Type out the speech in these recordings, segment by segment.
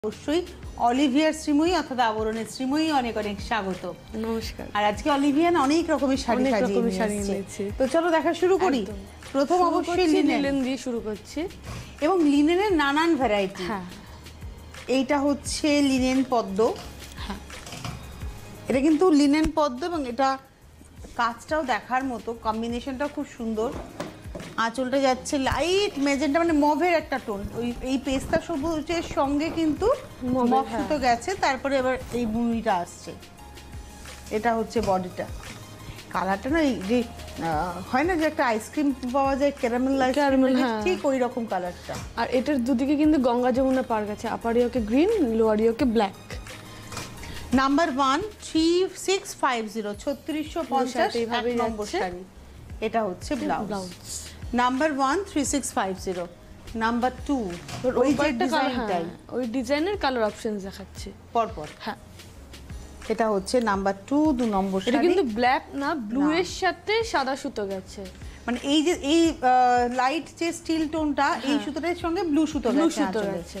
অবশ্যই অলিভিয়ার শ্রীময়ী অর্থাৎ আবরণের শ্রীময়ী অনেক অনেক স্বাগত। নমস্কার। আর আজকে অলিভিয়ান অনেক রকমের শাড়ি সাজিয়ে নিয়েছে, তো চলো দেখা শুরু করি। প্রথম অবশ্যই লিনেন দিয়ে শুরু করছি, এবং লিনেনের নানান ভ্যারাইটি। হ্যাঁ, এইটা হচ্ছে লিনেন পদ্ম। হ্যাঁ, এটা কিন্তু লিনেন পদ্ম এবং এটা কাজটাও দেখার মতো, কম্বিনেশনটাও খুব সুন্দর। আঁচলটা যাচ্ছে লাইট মেজেন্টা, মানে মভের একটা টোন, ওই এই পেস্তা সবুজের সঙ্গে কিন্তু মভ সুতো গেছে, তারপরে এবার এই বুনিটা আসছে। এটা হচ্ছে বডিটা, কালারটা না এই যে হয় না যে একটা আইসক্রিম পাওয়া যায় ক্যারামেল আইসক্রিম, ঠিক ওই রকম কালারটা। আর এটার দুদিকে কিন্তু গঙ্গা যমুনা পার গেছে, আপারিওকে গ্রিন, লোয়ারিওকে ব্ল্যাক। নাম্বার 1 3650 3650 এইভাবে নম্বর শাড়ি। এটা হচ্ছে ব্লাউজ। নাম্বার 1 3650। নাম্বার 2 ওই ডিজাইনটাই, ওই ডিজাইনের কালার অপশনস দেখাচ্ছে পরপর। হ্যাঁ, এটা হচ্ছে নাম্বার 2 2 নম্বর শাড়ি। এটা কিন্তু ব্ল্যাক না, ব্লু এর সাথে সাদা সুতো গেছে, মানে এই যে এই লাইট যে স্টিল টোনটা, এই সুতোটার সঙ্গে ব্লু সুতো গেছে।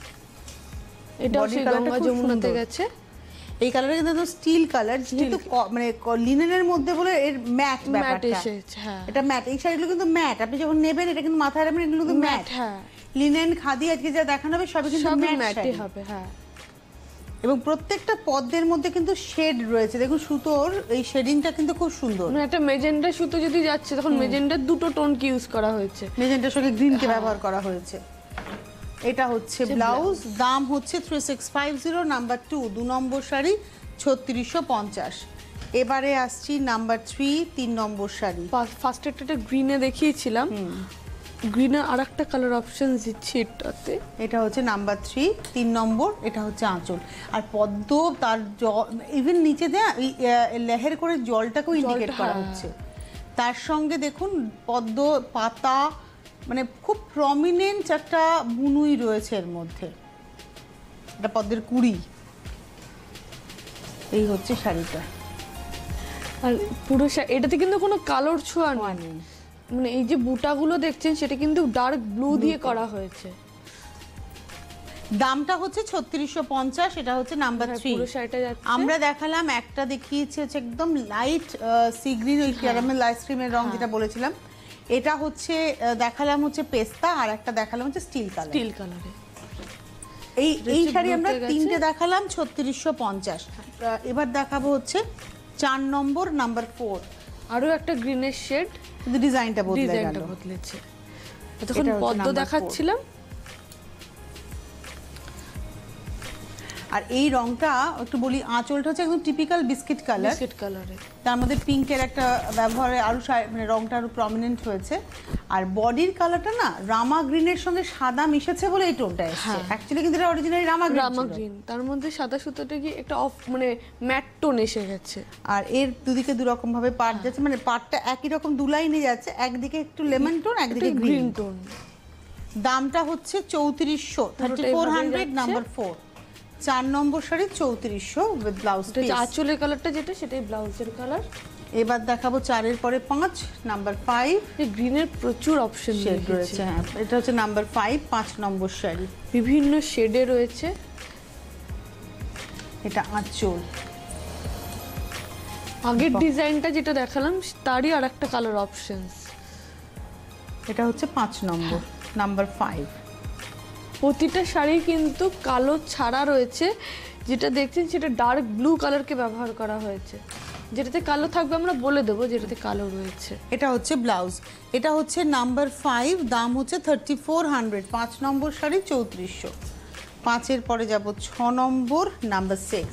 এটা হচ্ছে গঙ্গা যমুনাতে গেছে। এই কালারটা কিন্তু স্টিল কালার, যেহেতু মানে লিনেনের মধ্যে বলে এর ম্যাট ব্যাপারটা এসেছে। হ্যাঁ, এটা ম্যাট, এই শাড়িগুলো কিন্তু ম্যাট। আপনি যখন নেবেন এটা কিন্তু মাথায় রাখবেন, এগুলো কিন্তু ম্যাট। হ্যাঁ, লিনেন খাদি আজকে যা দেখানো হবে সবই কিন্তু ম্যাটই হবে। হ্যাঁ, এবং প্রত্যেকটা পদ্মের মধ্যে কিন্তু শেড রয়েছে, দেখুন সুতোর এই শেডিংটা কিন্তু খুব সুন্দর। মানে একটা মেজেন্ডা সুতো যদি যাচ্ছে তখন মেজেন্ডার দুটো টোন কি ইউজ করা হয়েছে, মেজেন্টার সঙ্গে গ্রিনকে ব্যবহার করা হয়েছে। এটা হচ্ছে ব্লাউজ, দাম হচ্ছে 3650। নাম্বার 2 2 নম্বর শাড়ি 3650। এবারে আসছি নাম্বার 3 3 নম্বর শাড়ি। ফার্স্ট একটা গ্রিনে দেখিয়েছিলাম, গ্রিনের আরেকটা কালার অপশন দিচ্ছি এটাতে। এটা হচ্ছে নাম্বার 3 3 নম্বর। এটা হচ্ছে আঁচল আর পদ্ম, তার ইভেন নিচে দেয়া লেহের করে জলটাকেও ইন্ডিকেট করা হচ্ছে। তার সঙ্গে দেখুন পদ্ম পাতা, মানে খুব প্রমিনেন্ট একটা বুনুই রয়েছে এর মধ্যে। এটা পদ্মের কুড়ি। এই হচ্ছে শাড়িটা। আর পুরো এটাতে কিন্তু কোনো কালোর ছোঁয়া নেই, মানে এই যে বুটাগুলো দেখছেন সেটা কিন্তু ডার্ক ব্লু দিয়ে করা হয়েছে। দামটা হচ্ছে 3650। এটা হচ্ছে নাম্বার 3। পুরো শাড়িটা যাচ্ছে। আমরা দেখালাম একটা, দেখিয়েছি হচ্ছে একদম লাইট সি গ্রিন, ওই ক্যারামেল আইসক্রিমের রং যেটা বলেছিলাম। এটা হচ্ছে দেখালাম হচ্ছে পেস্তা, আর একটা দেখালাম হচ্ছে স্টিল কালার। স্টিল কালারে এই শাড়ি আমরা তিনটে দেখালাম 3650। এবার দেখাবো হচ্ছে 4 নম্বর, নাম্বার 4। আরো একটা গ্রিনের শেড, কিন্তু ডিজাইনটা বদলেছে। তখন পদ্ম দেখাচ্ছিলাম। আর এই রংটা একটু বলি, আঁচলটা হচ্ছে একদম টিপিক্যাল বিস্কিট কালারে, তার মধ্যে পিঙ্কের একটা ব্যবহারে আরো মানে রংটা আরো প্রমিনেন্ট হয়েছে। আর বডির কালারটা না রামা গ্রিনের সঙ্গে সাদা মিশেছে বলে এই টোনটা এসেছে। অ্যাকচুয়ালি কিন্তু এটা অরিজিনালি রামা গ্রিন, তার মধ্যে সাদা সুতোটা কি একটা অফ মানে ম্যাট টোন এসে গেছে। আর এর দুদিকে দু রকম ভাবে পাট যাচ্ছে, মানে পাটটা একই রকম দু লাইনে যাচ্ছে, একদিকে একটু লেমন টোন, একদিকে গ্রিন টোন। দামটা হচ্ছে 3400 3400। নাম্বার 4 4 নম্বর শাড়ি 3400 উইথ ব্লাউজ পিস। আঁচলের কালারটা যেটা সেটাই ব্লাউজের কালার। এবার দেখাবো 4 এর পরে 5 নাম্বার 5। এই গ্রিনের প্রচুর অপশন রয়েছে। হ্যাঁ, এটা হচ্ছে নাম্বার 5 5 নম্বর শাড়ি, বিভিন্ন শেডে রয়েছে। এটা আঁচল। আগের ডিজাইনটা যেটা দেখালাম তারই আরেকটা কালার অপশনস। এটা হচ্ছে 5 নম্বর, নাম্বার 5। প্রতিটা শাড়ি কিন্তু কালো ছাড়া রয়েছে, যেটা দেখছেন সেটা ডার্ক ব্লু কালারকে ব্যবহার করা হয়েছে। যেটাতে কালো থাকবে আমরা বলে দেবো যেটাতে কালো রয়েছে। এটা হচ্ছে ব্লাউজ। এটা হচ্ছে নাম্বার 5, দাম হচ্ছে 3400 5 নম্বর শাড়ি 3400। 5 এর পরে যাব 6 নম্বর, নাম্বার 6।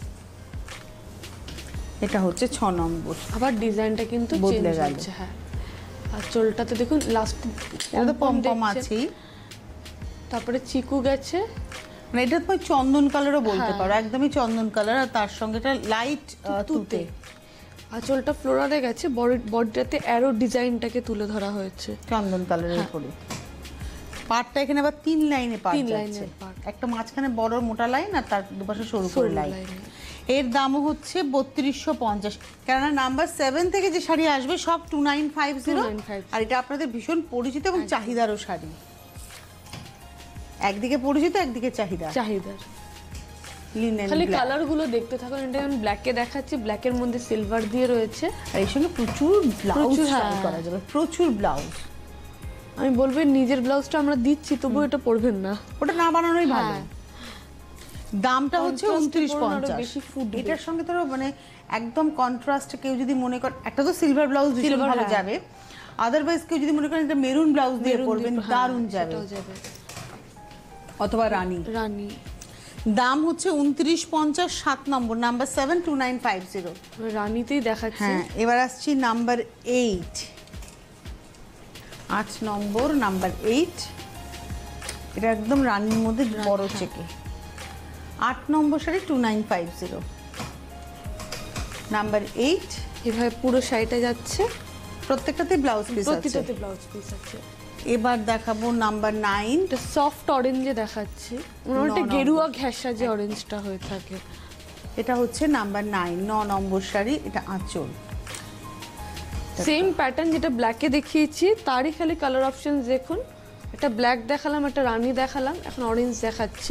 এটা হচ্ছে 6 নম্বর। আবার ডিজাইনটা কিন্তু বদলে গেল। হ্যাঁ, আর চোলটাতে দেখুন লাস্ট এটা পম আছেই, তারপরে চিকু গেছে, মানে এটা তুমি চন্দন কালারও বলতে পারো, একদমই চন্দন কালার। আর তার সঙ্গে এটা লাইট তুতে। আঁচলটা ফ্লোরালে গেছে, বডিটাতে অ্যারো ডিজাইনটাকে তুলে ধরা হয়েছে চন্দন কালারের উপরে। পাটটা এখানে আবার 3 লাইনে পাট যাচ্ছে, একটা মাঝখানে বড় মোটা লাইন আর তার দুপাশে সরু করে লাইন। এর দামও হচ্ছে 3250। কেননা নাম্বার 7 থেকে যে শাড়ি আসবে সব 2950। আর এটা আপনাদের ভীষণ পরিচিত এবং চাহিদারও শাড়ি। একদিকে পরিচিত একদিকে চাহিদা চাহিদার। লিনেন খালি কালার গুলো দেখতে থাকুন। এটা আমি ব্ল্যাকে দেখাচ্ছি, ব্ল্যাকের মধ্যে সিলভার দিয়ে রয়েছে। আর এর সঙ্গে প্রচুর ব্লাউজ করা যাবে, প্রচুর ব্লাউজ। আমি বলবো নিজের ব্লাউজটা আমরা দিচ্ছি, তবু এটা পরবেন না, ওটা না বানানোই ভালো। দামটা হচ্ছে 29.50। বেশি ফুটবে। এটার সঙ্গে তো মানে একদম কন্ট্রাস্ট, কেউ যদি মনে করে একটা তো সিলভার ব্লাউজ ভীষণ ভালো যাবে, আদারওয়াইজ কেউ যদি মনে করেন এটা মেরুন ব্লাউজ দিয়ে পরবেন দারুণ যাবে, অথবা রানী। দাম হচ্ছে 29.50, 7 নম্বর, নাম্বার 72950। রানীতেই দেখাচ্ছি। হ্যাঁ, এবার আসছি নাম্বার 8, 8 নম্বর, নাম্বার 8। এটা একদম রানীর মধ্যে বড় চেকে, 8 নম্বর শাড়ি 2950, নাম্বার 8। এভাবে পুরো শাড়িটা যাচ্ছে, প্রত্যেকটাতে ব্লাউজ পিস আছে, প্রতিটাতে ব্লাউজ পিস আছে। এবার দেখাবো নাম্বার 9। এটা সফট অরেঞ্জে দেখাচ্ছি, ওটা গেরুয়া ঘেঁষা যে অরেঞ্জটা হয়ে থাকে। এটা হচ্ছে নাম্বার 9, 9 নম্বর শাড়ি। এটা আঁচল, সেম প্যাটার্ন যেটা ব্ল্যাকে দেখিয়েছি, তারই খালি কালার অপশনস দেখুন। একটা ব্ল্যাক দেখালাম, একটা রানী দেখালাম, এখন অরেঞ্জ দেখাচ্ছি।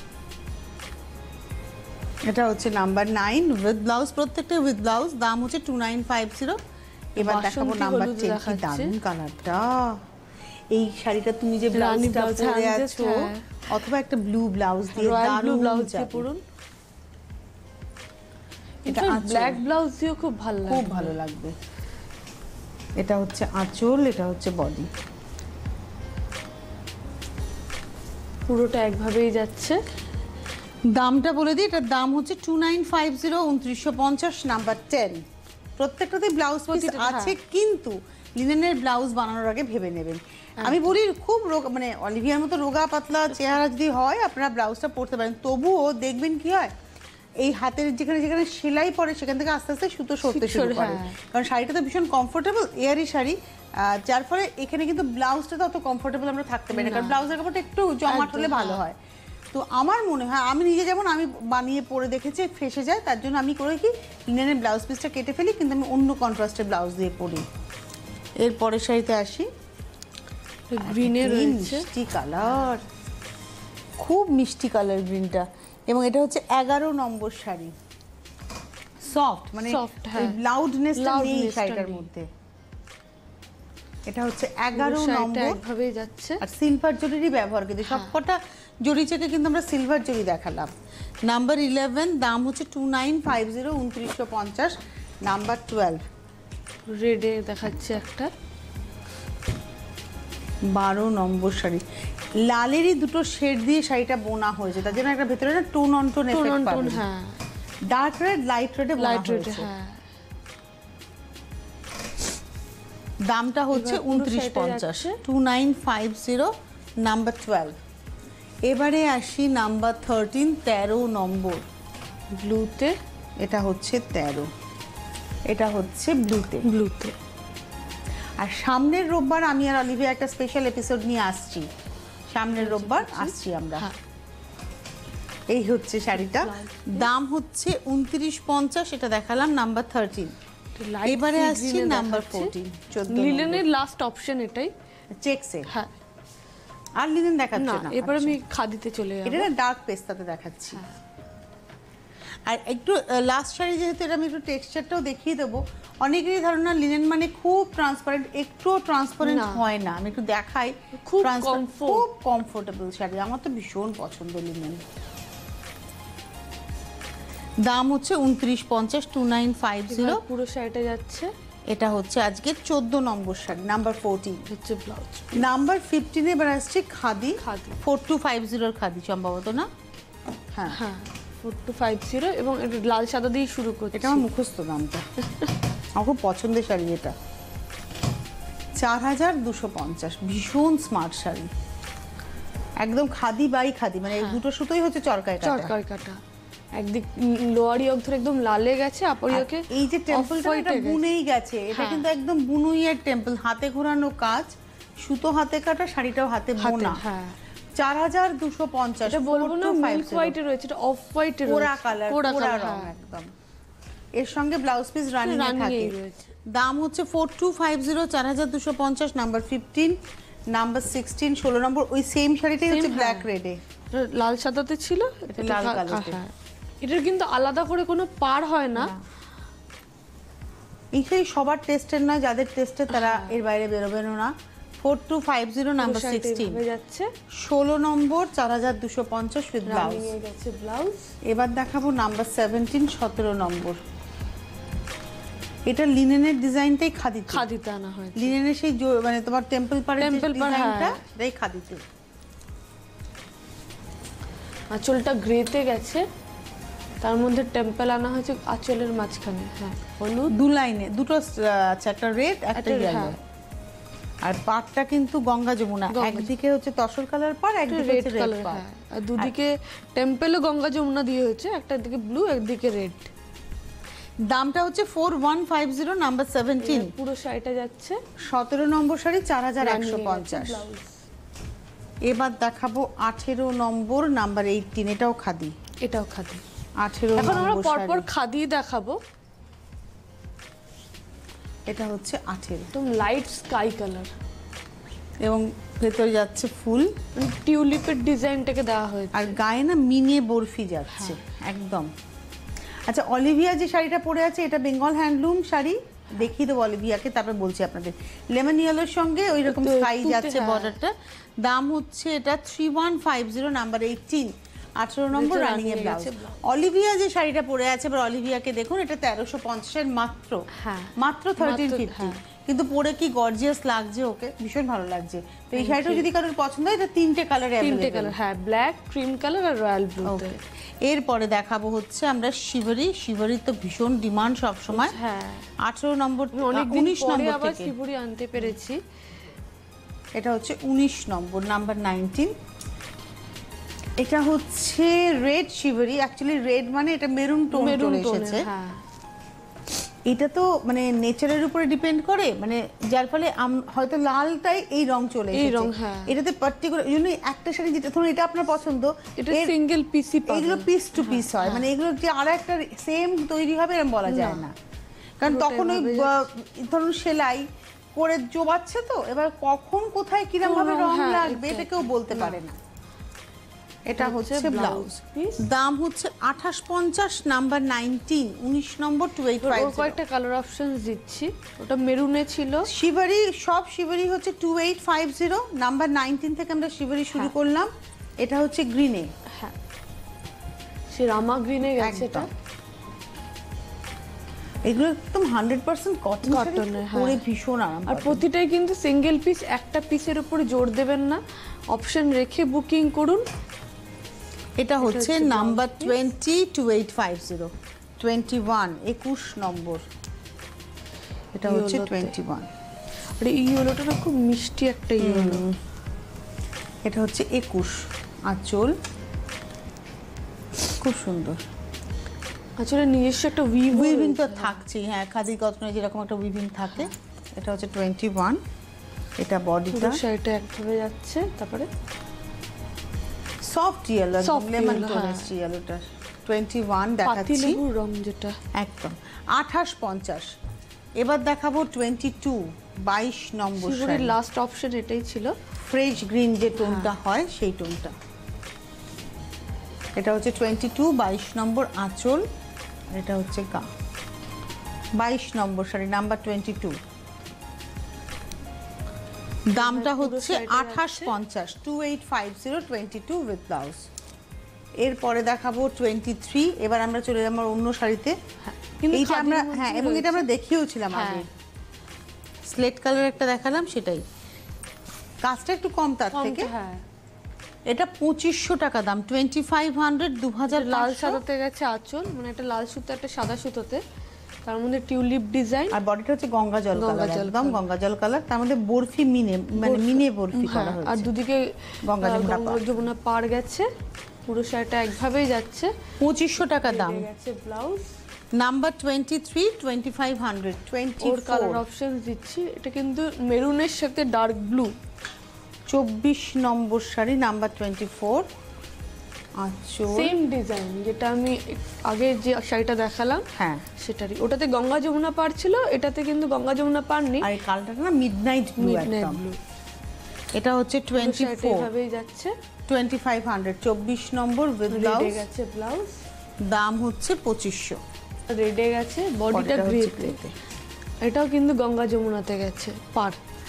এটা হচ্ছে নাম্বার 9 উইথ ব্লাউজ, প্রত্যেকটা উইথ ব্লাউজ। দাম হচ্ছে 2950। এবার দেখাবো নাম্বার 10। কি দারুণ কালারটা! এই শাড়িটা তুমি যে ব্লাউজটা পরে আছো, অথবা একটা ব্লু ব্লাউজ দিয়ে দারুণ ব্লাউজ যাবে। পরুন। এটা ব্ল্যাক ব্লাউজ দিয়েও খুব ভালো লাগবে, খুব ভালো লাগবে। এটা হচ্ছে আঁচল, এটা হচ্ছে বডি। পুরোটা একভাবেই যাচ্ছে। দামটা বলে দিই, এটার দাম হচ্ছে 2950, 2950, নাম্বার 10। প্রত্যেকটাতেই ব্লাউজ পিস আছে, কিন্তু লিনেনের ব্লাউজ বানানোর আগে ভেবে নেবেন। আমি বলি খুব মানে অলিভিয়ার মতো রোগা পাতলা চেহারা যদি হয়, আপনারা ব্লাউজটা পরতে পারেন, তবুও দেখবেন কি হয়, এই হাতের যেখানে যেখানে সেলাই পড়ে সেখান থেকে আস্তে আস্তে সুতো সরতে শুরু করে। কারণ শাড়িটা তো ভীষণ কমফোর্টেবল, এয়ারি শাড়ি, যার ফলে এখানে কিন্তু ব্লাউজটা তো অত কমফোর্টেবল আমরা থাকতে পারি না, কারণ ব্লাউজের কাপড়টা একটু জমাট হলে ভালো হয়। তো আমার মনে হয়, আমি নিজে যেমন আমি বানিয়ে পরে দেখেছি ফেসে যায়, তার জন্য আমি করে কি লিনেনের ব্লাউজ পিসটা কেটে ফেলি, কিন্তু আমি অন্য কন্ট্রাস্টের ব্লাউজ দিয়ে পরি। এর পরের শাড়িতে আসি, গ্রিনের রয়েছে, মিষ্টি কালার, খুব মিষ্টি কালার গ্রিনটা, এবং এটা হচ্ছে 11 নম্বর শাড়ি। সফট, মানে লাউডনেসটা নেই শাড়িটার মধ্যে। এটা হচ্ছে 11 নম্বর, একভাবেই যাচ্ছে। আর সিলভার জরিরই ব্যবহার, কিন্তু সবকটা জরি চেকে কিন্তু আমরা সিলভার জরি দেখালাম। নাম্বার 11, দাম হচ্ছে 2950, 2950, নাম্বার 12। রেডে দেখাচ্ছে একটা 12 নম্বর শাড়ি, লালেরই দুটো শেড দিয়ে শাড়িটা বোনা হয়েছে, তার জন্য একটা ভেতরে না টোন অন টোন এফেক্ট পাবেন। হ্যাঁ, ডার্ক রেড লাইট রেডে বোনা হয়েছে। হ্যাঁ, দামটা হচ্ছে 2950, 2950, নাম্বার 12। এবারে আসি নাম্বার 13, 13 নম্বর, ব্লুতে। এটা হচ্ছে 13, এটা হচ্ছে ব্লুতে। আর সামনের রোববার আমি আর অলিভিয়া একটা স্পেশাল এপিসোড নিয়ে আসছি, সামনের রোববার আসছি আমরা। এই হচ্ছে শাড়িটা, দাম হচ্ছে 2950, এটা দেখালাম নাম্বার 13। এবারে আসছি নাম্বার 14, 14 লিনেনের লাস্ট অপশন এটাই, চেকসে। হ্যাঁ, আর লিনেন দেখাচ্ছে না, এবার আমি খাদিতে চলে যাব। এটা না ডার্ক পেস্তাতে দেখাচ্ছি। আর একটু লাস্ট শাড়ি যেহেতু, এটা আমি একটু টেক্সচারটাও দেখিয়ে দেবো। অনেকেরই ধারণা লিনেন মানে খুব ট্রান্সপারেন্ট, একটুও ট্রান্সপারেন্ট হয় না। আমি একটু দেখাই, খুব কমফোর্টেবল শাড়ি, আমার তো ভীষণ পছন্দ লিনেন। দাম হচ্ছে 2950, 2950, পুরো শাড়িটা যাচ্ছে। এটা হচ্ছে আজকে 14 নম্বর শাড়ি, নাম্বার 14 হচ্ছে ব্লাউজ। নাম্বার 15 এবার আসছে খাদি, 4250 খাদি সম্ভবত, না? হ্যাঁ হ্যাঁ, 4250, এবং এটা লাল সাদা দিয়ে শুরু করছে। এটা আমার মুখস্থ দামটা, আমার খুব পছন্দের শাড়ি এটা। 4250, ভীষণ স্মার্ট শাড়ি, একদম খাদি বাই খাদি, মানে দুটো সুতোই হচ্ছে চরকায় কাটা। একদিক লোয়ার ইয়ক ধরে একদম লালে গেছে, আপার ইয়কে এই যে টেম্পলটা এটা বুনেই গেছে, এটা কিন্তু একদম বুনুইয়ের টেম্পল, হাতে ঘোরানো কাজ, সুতো হাতে কাটা, শাড়িটাও হাতে বোনা। হ্যাঁ, 4250, এটা বলবো না মিল্ক হোয়াইটে রয়েছে, এটা অফ হোয়াইটে রয়েছে, কোরা কালার, কোরা রং একদম। এর সঙ্গে ব্লাউজ পিস রানিং থাকে। দাম হচ্ছে 4250, 4250, নাম্বার 15, নাম্বার 16 16 নম্বর ওই সেম শাড়িটাই হচ্ছে Same, ব্ল্যাক হ্যাঁ। রেডে। এটা লাল সাদাতে ছিল, এটা লাল হ্যাঁ, কালোতে। হ্যাঁ। এটার কিন্তু আলাদা করে কোনো পার হয় না। এই শাড়ি সবার টেস্টের নয়, যাদের টেস্টের তারা এর বাইরে বেরোবেন না। 4250 নাম্বার পুরো শাড়িটা 16 এভাবে যাচ্ছে, 16 নম্বর 4250 উইথ ব্লাউজ। রানিং এ গেছে ব্লাউজ। এবার দেখাবো নাম্বার 17 17 নম্বর। এটা লিনেনের ডিজাইনটাই খাদিতে, খাদিতে আনা হয়েছে। লিনেনের সেই মানে তোমার টেম্পল পাড়ের যে টেম্পল পাড়, ডিজাইনটা হ্যাঁ। সেটাই খাদিতে। আঁচলটা গ্রেতে গেছে, তার মধ্যে টেম্পল আনা হয়েছে আঁচলের মাঝখানে। হ্যাঁ, হলুদ দু লাইনে দুটো আছে, একটা রেড একটা একটা, ইয়েলো। হ্যাঁ। আর পাড়টা কিন্তু গঙ্গা যমুনা, গঙ্গা একদিকে হচ্ছে তসর কালার পাড়, একদিকে রেড হচ্ছে রেড কালার। পাড়। হ্যাঁ, আর দুদিকে টেম্পেলও গঙ্গা যমুনা দিয়ে হয়েছে, একটা দিকে ব্লু একদিকে রেড। দামটা হচ্ছে 4150 নাম্বার 17। পুরো শাড়িটা যাচ্ছে 17 নম্বর শাড়ি রানিং এ গেছে 4150। ব্লাউজ। এবার দেখাবো 18 নম্বর নাম্বার 18, এটাও খাদি। এটাও খাদি। 18 এখন আমরা নম্বর পরপর শাড়ি, খাদি দেখাবো। এটা হচ্ছে 18 একদম লাইট স্কাই কালার, এবং ভেতরে যাচ্ছে ফুল, টিউলিপের ডিজাইনটাকে দেওয়া হয়েছে। আর গায়ে না মিনে বরফি যাচ্ছে একদম। আচ্ছা, অলিভিয়া যে শাড়িটা পরে আছে এটা বেঙ্গল হ্যান্ডলুম শাড়ি, দেখিয়ে দেবো অলিভিয়াকে, তারপর বলছি আপনাদের। লেমন ইয়েলোর সঙ্গে ওই রকম একটু স্কাই তুতে, যাচ্ছে হ্যাঁ। বর্ডারটা। দাম হচ্ছে এটা 3150 নাম্বার 18, 18 নম্বর এটা রানিং এর running এ ব্লাউজ। গেছে blouse। অলিভিয়া যে শাড়িটা পরে আছে, এবার অলিভিয়াকে দেখুন, এটা 1350 এর মাত্র, হ্যাঁ। মাত্র 1350। হ্যাঁ। কিন্তু পরে কি গর্জিয়াস লাগছে ওকে, ভীষণ ভালো লাগছে। তো এই শাড়িটা যদি কারোর পছন্দ হয়, এটা 3টে কালারে তিনটে কালার, হ্যাঁ, ব্ল্যাক, ক্রিম কালার আর রয়্যাল ব্লু। ওকে। এরপরে দেখাবো হচ্ছে আমরা শিবরি। শিবরির তো ভীষণ ডিমান্ড সব সময়। হ্যাঁ, 18 নম্বর, অনেক 19 পরে নম্বর আবার থেকে শিবুরি আনতে পেরেছি। এটা হচ্ছে 19 নম্বর নাম্বার 19। এটা হচ্ছে রেড শিবরি, অ্যাকচুয়ালি রেড মানে এটা মেরুন টোন চলে এসেছে। হ্যাঁ, এটা তো মানে নেচারের উপরে ডিপেন্ড করে, মানে যার ফলে হয়তো লালটাই এই রং চলে এই এসেছে রং, হ্যাঁ। এটাতে পার্টিকুলার জন্য একটা শাড়ি, যেটা ধরুন এটা আপনার পছন্দ, এটা এর- সিঙ্গেল পিসি পাবেন। এগুলো পিস টু পিস হয়, মানে এগুলো যে আর একটা সেম তৈরি হবে এরকম বলা যায় না, কারণ পুরোটাই তখন ওই ভাবে ধরুন সেলাই করে জোবাচ্ছে, তো এবার কখন কোথায় কিরম ভাবে কোন রং, রং হ্যাঁ, লাগবে এটা কেউ বলতে পারে না। এটা হচ্ছে ব্লাউজ piece। দাম হচ্ছে 2850 নাম্বার 19, 19 নম্বর ওর 2850। কয়েকটা কালার অপশন দিচ্ছি। ওটা মেরুনে ছিল। শিবরি, সব শিবরি হচ্ছে 2850 নাম্বার 19 থেকে আমরা শিবরি শুরু করলাম। এটা হচ্ছে গ্রিনে, হ্যাঁ, সে রামা গ্রিনে গেছে এটা। একদম। এগুলো একদম 100% কটন, কটনের, হ্যাঁ। পরে ভীষণ আরাম আর পাবে। প্রতিটাই কিন্তু সিঙ্গেল পিস, একটা পিসের উপরে জোর দেবেন না, অপশন রেখে বুকিং করুন। এটা হচ্ছে হচ্ছে নাম্বার blouse 20 2850, 21 21 নম্বর। এটা হচ্ছে Yellow তে। 21। আর এই ইয়েলোটা না খুব মিষ্টি একটা ইয়েলো। এটা হচ্ছে 21 আঁচল, খুব সুন্দর। আসলে নিজস্ব একটা উইভিং তো থাকছেই, হ্যাঁ, খাদি কটনে যেরকম একটা উইভিং থাকে। এটা হচ্ছে 21। এটা বডিটা শাড়িটা একভাবে যাচ্ছে, তারপরে soft yellow, Soft lemon yellow, tone হ্যাঁ। এসছে ইয়েলোটা। 21 পাতি দেখাচ্ছি, লেবুর রং যেটা। একদম 2850। এবার দেখাবো 22 22 নম্বর শিবুরির লাস্ট অপশন এটাই ছিল। ফ্রেশ গ্রিন যে টোনটা হয় সেই টোনটা। এটা হচ্ছে 22 22 নম্বর আঁচল, আর এটা হচ্ছে গা। 22 নম্বর শাড়ি নাম্বার 22। দামটা পুরো হচ্ছে শাড়িটা 2850, 2850 22 উইথ ব্লাউজ। এরপরে দেখাবো 23। এবার আমরা চলে যাবো আমার অন্য শাড়িতে। কিন্তু এইটা আমরা, খাদির হ্যাঁ, মধ্যে এবং এটা আমরা রয়েছে। দেখিয়েওছিলাম আগে। হ্যাঁ। স্লেট কালার একটা দেখালাম, সেটাই কাজটা একটু কম তার থেকে। হ্যাঁ, এটা 2500 টাকা দাম, 2500, 2000 লাল সাদাতে গেছে আঁচল, মানে একটা লাল সুতো একটা সাদা সুতোতে, তার মধ্যে টিউলিপ ডিজাইন। আর বডিটা হচ্ছে গঙ্গা জল কালার, গঙ্গা জল একদম কালার। গঙ্গা জল কালার, তার মধ্যে বরফি মিনে, মানে মিনে বরফি করা আর হয়েছে। দুদিকে গঙ্গা যমুনা পাড়। যমুনা পাড় গেছে, পুরো শাড়িটা একভাবেই যাচ্ছে। 2500 টাকা দাম। পেয়ে গেছে ব্লাউজ। নাম্বার 23 2500, ওর কালার 24 অপশন দিচ্ছি। এটা কিন্তু মেরুনের সাথে ডার্ক ব্লু। 24 নম্বর শাড়ি নাম্বার 24 আঁচল, সেম ডিজাইন যেটা আমি আগে যে শাড়িটা দেখালাম হ্যাঁ। সেটারই। ওটাতে গঙ্গা যমুনা পাড় ছিল, এটাতে কিন্তু গঙ্গা যমুনা পাড় নেই, আর এই কালারটা না মিডনাইট ব্লু মিডনাইট একদম। ব্লু। এটা হচ্ছে 24 এইভাবেই যাচ্ছে 2500 24 নম্বর উইথ রেডে ব্লাউজ, গেছে ব্লাউজ, দাম হচ্ছে 2500। রেডে গেছে, বডিটা গ্রেতে। এটাও কিন্তু গঙ্গা যমুনাতে গেছে পার,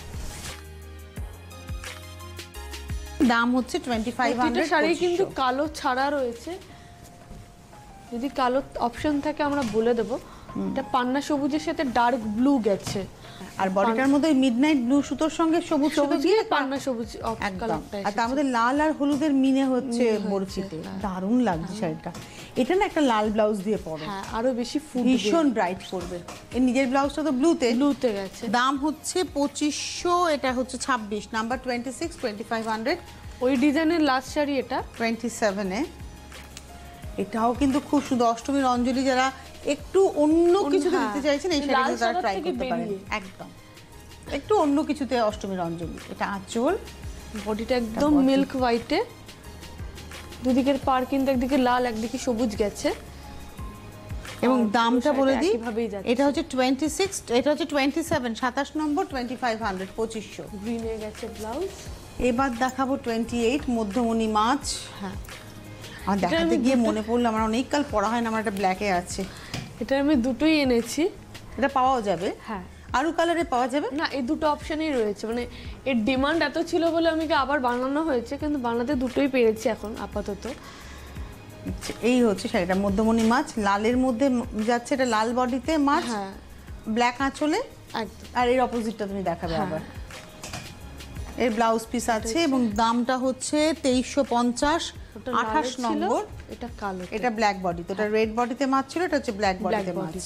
দাম হচ্ছে 2500। শাড়ি কিন্তু কালো ছাড়া রয়েছে, যদি কালো অপশন থাকে আমরা বলে দেবো। এটা পান্না সবুজের সাথে ডার্ক ব্লু গেছে, আর বডিটার মধ্যে মিডনাইট ব্লু সুতোর সঙ্গে সবুজ সুতো দিয়ে পান্না সবুজ একদম, আর তার মধ্যে লাল আর হলুদের মিনে হচ্ছে বরফিতে। দারুণ লাগছে শাড়িটা। এটা না একটা লাল ব্লাউজ দিয়ে পরো, হ্যাঁ আরো বেশি ফুল, ভীষণ ব্রাইট করবে। এর নিজের ব্লাউজটা তো ব্লুতে গেছে, দাম হচ্ছে 2500। এটা হচ্ছে 26 নাম্বার 26 2500। ওই ডিজাইনের লাস্ট শাড়ি এটা 27 এ। এটাও কিন্তু খুব সুন্দর। অষ্টমীর অঞ্জলি যারা একটু অন্য কিছুতে দিতে চাইছেন এই শাড়িটা তারা ট্রাই করতে পারেন। একদম একটু অন্য কিছুতে অষ্টমীর অঞ্জলি। এটা আঁচল, বডিটা একদম মিল্ক হোয়াইটে, দুদিকের পার কিন্তু একদিকে লাল একদিকে সবুজ গেছে। এবং দামটা বলে দিই, এটা হচ্ছে 26, এটা হচ্ছে 27 27 নম্বর 2500 2500। গ্রিনে গেছে ব্লাউজ। এবার দেখাবো 28 মধ্যমণি মাছ। হ্যাঁ আমার দেখাতে গিয়ে মনে পড়লো আমার অনেক কাল পড়া হয় না, আমার একটা ব্ল্যাকে আছে। এটা আমি দুটোই এনেছি, এটা পাওয়াও যাবে। হ্যাঁ আরো কালারে পাওয়া যাবে না, এই দুটো অপশনই রয়েছে, মানে এর ডিমান্ড এত ছিল বলে আমি আবার বানানো হয়েছে, কিন্তু বানাতে দুটোই পেরেছি এখন আপাতত। এই হচ্ছে শাড়িটা মধ্যমণি মাছ, লালের মধ্যে যাচ্ছে, এটা লাল বডিতে মাছ, হ্যাঁ ব্ল্যাক আঁচলে একদম। আর এর অপোজিটটা তুমি দেখাবে আবার। এর ব্লাউজ পিস আছে এবং দামটা হচ্ছে 2350 28 নম্বর। এটা কালো, এটা ব্ল্যাক বডি, তো এটা রেড বডিতে মাছ ছিল, এটা হচ্ছে ব্ল্যাক বডিতে মাছ।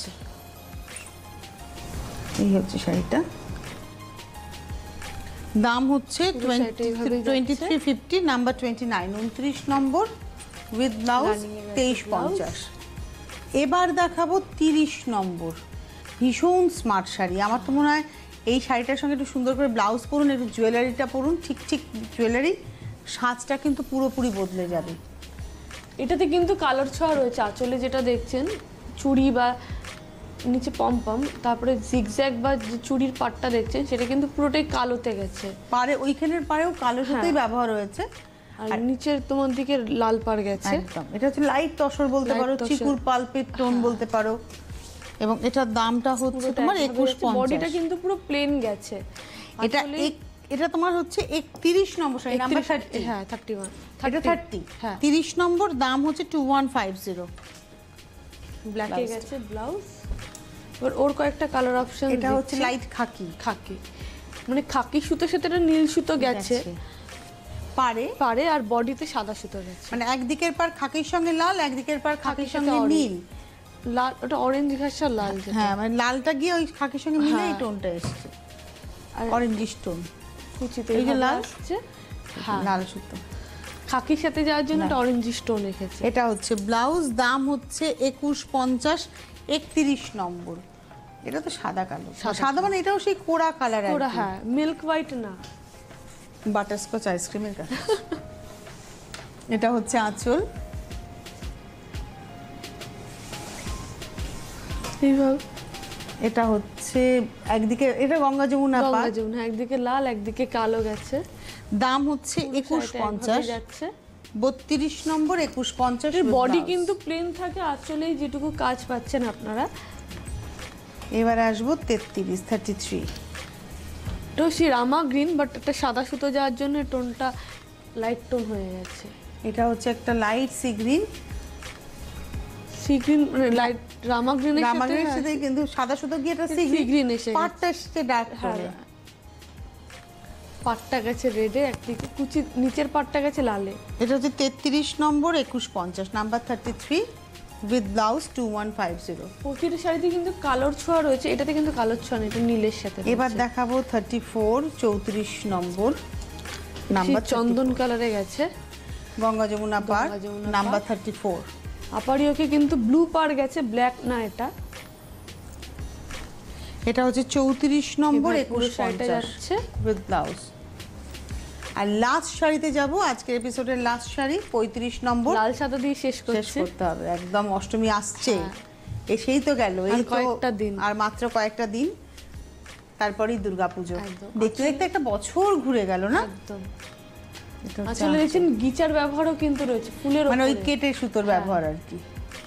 এই হচ্ছে শাড়িটা, দাম হচ্ছে 2350 নাম্বার 29 29 নম্বর উইথ ব্লাউজ 2350। এবার দেখাবো 30 নম্বর, ভীষণ স্মার্ট শাড়ি। আমার তো মনে হয় এই শাড়িটার সঙ্গে একটু সুন্দর করে ব্লাউজ পরুন, একটু জুয়েলারিটা পরুন, ঠিক ঠিক জুয়েলারি, সাজটা কিন্তু পুরোপুরি বদলে যাবে। এটাতে কিন্তু কালার ছোঁয়া রয়েছে, আঁচলে যেটা দেখছেন চুড়ি বা নিচে পমপম, তারপরে জিগজ্যাগ বা যে চুড়ির পাটটা দেখছেন সেটা কিন্তু পুরোটাই কালোতে গেছে, পারে ওইখানের পারেও কালো সুতোই ব্যবহার হয়েছে, আর নিচের তোমার দিকে লাল পাড় গেছে। একদম এটা হচ্ছে লাইট তসর বলতে পারো, চিকুর পালপের টোন বলতে পারো। এবং এটার দামটা হচ্ছে তোমার 2150। বডিটা কিন্তু পুরো প্লেন গেছে। এটা এটা তোমার হচ্ছে 31 নম্বর শাড়ি, নাম্বার 30। হ্যাঁ 31, এটা 30 হ্যাঁ 30 নম্বর, দাম হচ্ছে 2150। ব্ল্যাকে গেছে ব্লাউজ। এবার ওর কয়েকটা কালার অপশন, এটা হচ্ছে লাইট খাকি, খাকি মানে খাকি সুতোর সাথে একটা নীল সুতো গেছে পারে পারে, আর বডিতে সাদা সুতো গেছে, মানে একদিকের পার খাকির সঙ্গে লাল, একদিকের পার খাকির সঙ্গে নীল, লাল ওটা অরেঞ্জ ঘাসা লাল। হ্যাঁ মানে লালটা গিয়ে ওই খাকির সঙ্গে মিলে এই টোনটা এসেছে, আর অরেঞ্জিশ টোন কুচিতে এই যে লাল আসছে, হ্যাঁ লাল সুতো খাকির সাথে যাওয়ার জন্য একটা অরেঞ্জিশ টোন রেখেছে। এটা হচ্ছে ব্লাউজ, দাম হচ্ছে 2150 31 নম্বর। এটা তো সাদা কালো, সাদা মানে এটাও সেই কোড়া কালার, পুরো হ্যাঁ মিল্ক হোয়াইট না, বাটারস্কচ আইসক্রিমের কাছে। এটা হচ্ছে আঁচল, এটা হচ্ছে একদিকে এটা গঙ্গা যমুনা পার, একদিকে লাল একদিকে কালো গেছে, দাম হচ্ছে 2150 যাচ্ছে। 32 নম্বর 2150। বডি কিন্তু প্লেন থাকে, আঁচলেই যেটুকু কাজ পাচ্ছেন আপনারা। এবার আসবো 33 তো সেই রামা গ্রিন, বাট একটা সাদা সুতো যাওয়ার জন্য টোনটা লাইট টোন হয়ে গেছে। এটা হচ্ছে একটা light sea green, sea green মানে লাইট রামা গ্রিনের সাথে, রামা গ্রিনের সাথে কিন্তু সাদা সুতো গিয়ে এটা সি গ্রিন এসে পাটটা এসেছে ডার্ক টোনে, পাটটা গেছে রেডে, একদিকে কুচি নিচের পাটটা গেছে লালে। এটা হচ্ছে 33 নম্বর 2150 নাম্বার 33 উইথ ব্লাউজ 2150। প্রতিটা শাড়িতে কিন্তু কালোর ছোঁয়া রয়েছে, এটাতে কিন্তু কালোর ছোঁয়া নেই, এটা নীলের সাথে। এবার দেখাবো 34 34 নম্বর নাম্বার চন্দন কালারে গেছে, গঙ্গা যমুনা পার, নাম্বার 34। আপারিওকে কিন্তু ব্লু পার গেছে, ব্ল্যাক না এটা। এটা হচ্ছে 34 নম্বর 2150 যাচ্ছে উইথ ব্লাউজ। আর লাস্ট শাড়িতে যাব, আজকের এপিসোডের লাস্ট শাড়ি 35 নম্বর, লাল সাদা দিয়ে শেষ করতে হবে, একদম অষ্টমী আসছে, এসেই তো গেল, এই তো কয়েকটা দিন, আর মাত্র কয়েকটা দিন। তারপরেই দুর্গাপুজো। একদম। দেখতে দেখতে একটা বছর ঘুরে গেল না? একদম। এটা হচ্ছে আসলে দেখছেন গিচার ব্যবহারও কিন্তু রয়েছে ফুলের মানে ওই ওপরে। কেটে সুতোর ব্যবহার আর কি।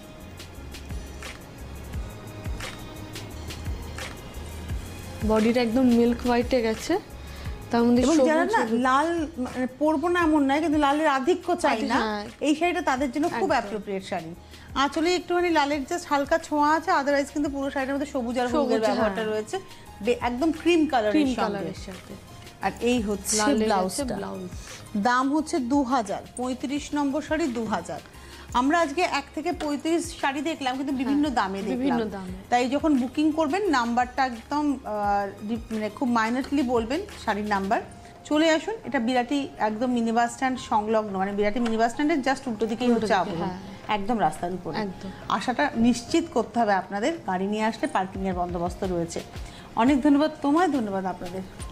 বডিটা একদম মিল্ক হোয়াইটে গেছে, তার মধ্যে এবং সবুজ যারা না সবুজ। লাল মানে পরবো না এমন নয়, কিন্তু লালের আধিক্য চাই না, হ্যাঁ। এই শাড়িটা তাদের জন্য খুব অ্যাপ্রোপ্রিয়েট শাড়ি। আঁচলে একটুখানি লালের জাস্ট হালকা ছোঁয়া আছে, আদারওয়াইজ কিন্তু পুরো শাড়ির মধ্যে সবুজ আর হলুদের সবুজ, ব্যবহারটা হ্যাঁ। রয়েছে, একদম ক্রিম কালারের ক্রিম সঙ্গে। কালারের সাথে আর এই হচ্ছে লালের আছে ব্লাউজটা। ব্লাউজ। দাম হচ্ছে 2000, 35 নম্বর শাড়ি 2000। আমরা আজকে 1 থেকে 35 শাড়ি দেখলাম, কিন্তু বিভিন্ন দামে দেখলাম। বিভিন্ন দামে। তাই যখন বুকিং করবেন নাম্বারটা একদম মানে খুব মাইনারলি বলবেন, শাড়ির নাম্বার। চলে আসুন, এটা বিরাটি একদম মিনি বাস স্ট্যান্ড সংলগ্ন, মানে বিরাটি মিনি বাস স্ট্যান্ডের জাস্ট উল্টো দিকেই হচ্ছে আবরণ, একদম রাস্তার উপরে। একদম। আশাটা নিশ্চিত করতে হবে আপনাদের, গাড়ি নিয়ে আসলে পার্কিং এর বন্দোবস্ত রয়েছে। অনেক ধন্যবাদ তোমায়, ধন্যবাদ আপনাদের।